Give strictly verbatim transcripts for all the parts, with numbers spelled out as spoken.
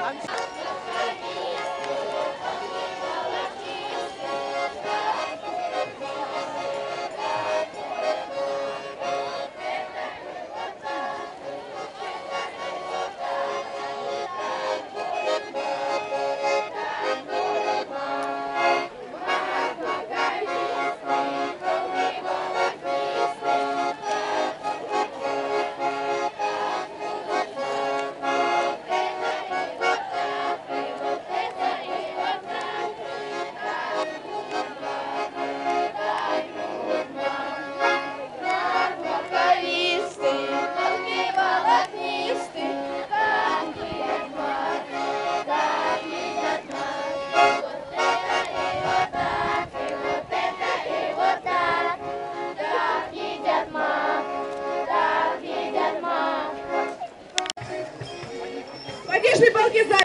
Подвижные полки за...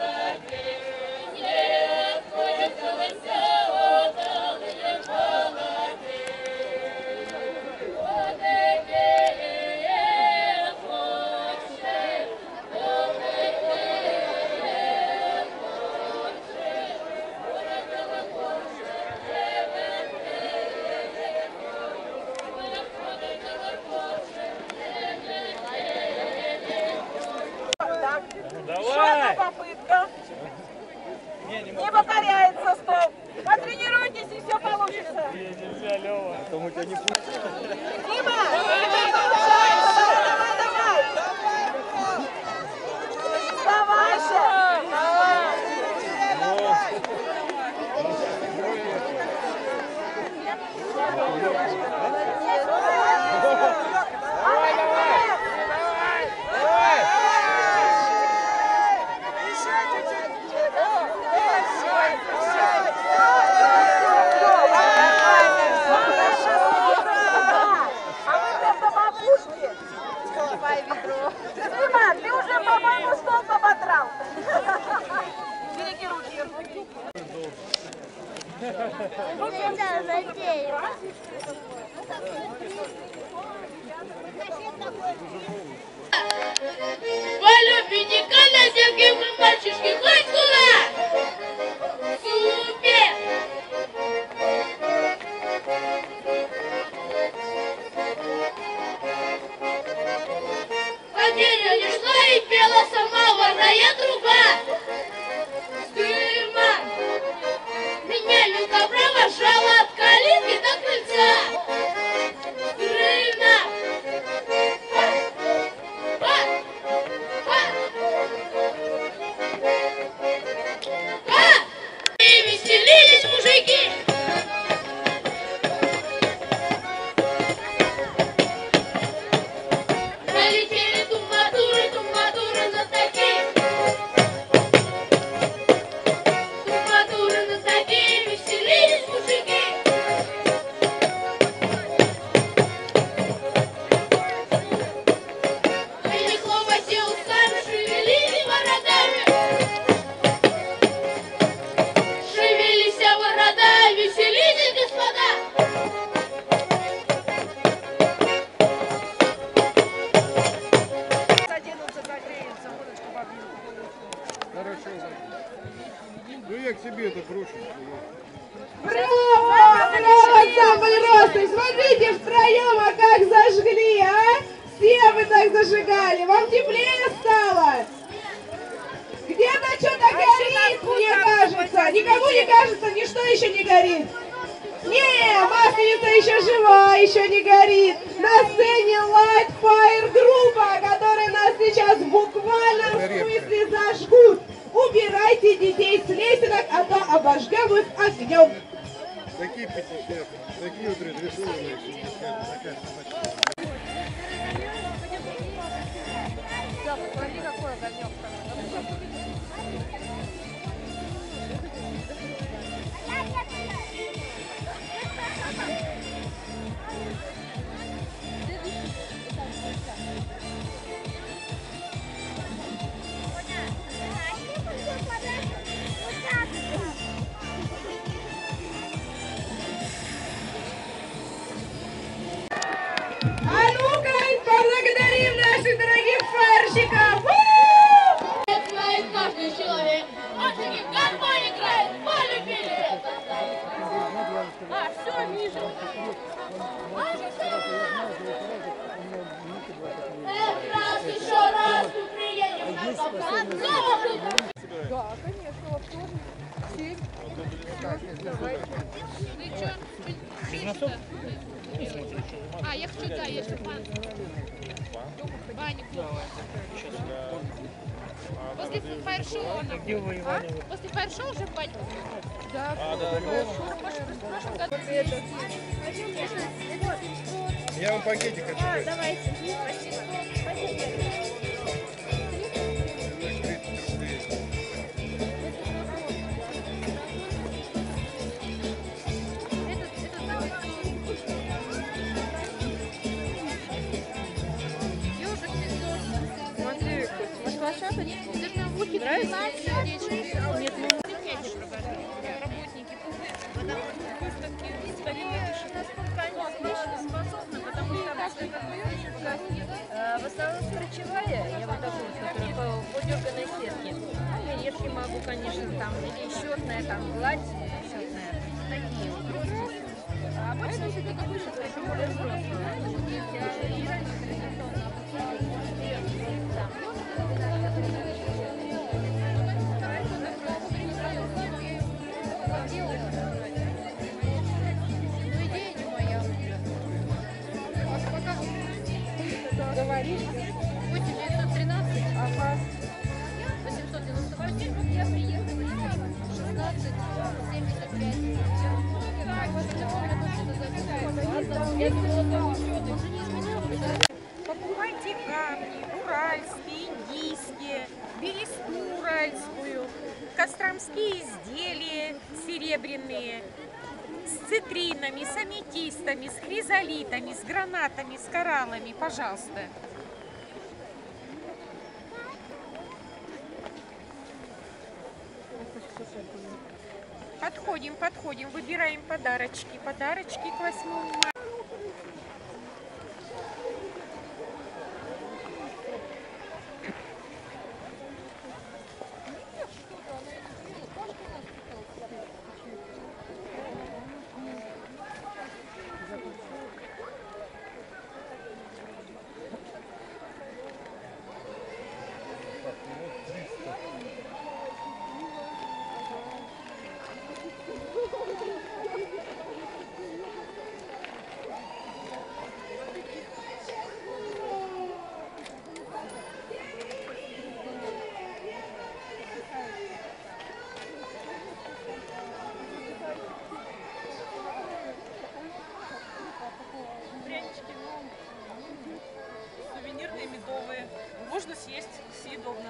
Давай! Попытка. Не, не, не покоряется, стоп. Потренируйтесь, и все получится. Не, нельзя, Лёва. Потому тебя не пустят. Дима! Получается! Давай, давай, давай! Вставайся! Дима, ты уже, по-моему, стол поботрал. Береги руки. Куда затеял? Полюбите-ка на девки, мы мальчишки, хоть куда? Супер! По деревне шла и пела сама ворная труба. С дыма меня Люка провожала от калитки до крыльца. Дрына! Ха! Ха! Ха! И веселились мужики. Налетели тумбатуры, тумбатуры на такие. Тумбатуры на такие, веселились мужики. Они хлопали устами, шевелили воротами. Шевелись ворота, веселитесь, господа. Ну я к себе это брошу. Браво! Браво, самый рослый! Смотрите, втроем, а как зажгли, а? Все вы так зажигали. Вам теплее стало? Где-то что-то горит, мне кажется. Никому не кажется, ничто еще не горит. Не, масленица еще жива, еще не горит. На сцене Light Fire группа, которая нас сейчас в буквальном смысле зажгут. Убирайте детей с лесенок, а то обожгем их огнем. Такие пятьдесят, такие вот разрисованные шестьдесят, такая собачка. Да, посмотри, какой огонек. А ну-ка, поблагодарим наших дорогих фарщиков! А, все, ниже. Эх, раз, еще раз, тут приедем на Кавказ. Да, конечно, в автобус. Семь. Давайте. Ну что, чисто? А, я хочу, да, я еще баню. Баню. После фаер-шоу она. Где вы, А? Ивановна? После фаер-шоу уже в баню. Да, А, да, В прошлом году. Я вам пакетик хочу дать. Давайте. Спасибо. смотри, может, лошадочку? Нравится? Нет, ну... Работники. Выставки старинной вещи способны, потому что обычно как выставка, в основном ключевая, я вот такую, которая по, по дерганой сетке. Ну, редкие могу, конечно, там, или счетная, там, гладь счетная, такие вот просто. А обычно все это выше, это более взрослые. И раньше традиционно говоришь? восемь девятьсот тринадцать, ага. восемьсот девяносто восемь, я приехала, шестнадцать семьдесят пять. Так, вас телефон точно записывается. Я думала, уже не изменилось, да? Покупайте камни, уральские, индийские, бересту уральскую, костромские изделия серебряные, с цитринами, с аметистами, с хризолитами, с гранатами, с кораллами, пожалуйста. Подходим, подходим, выбираем подарочки, подарочки к восьмому марта. Сувенирные, медовые. Можно съесть, съедобно.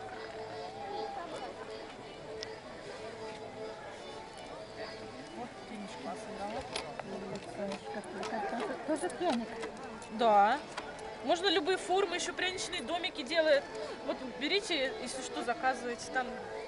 Вот денежку отдала. Тоже пряник. Да. Можно любые формы, еще пряничные домики делают. Вот берите, если что, заказывайте. Там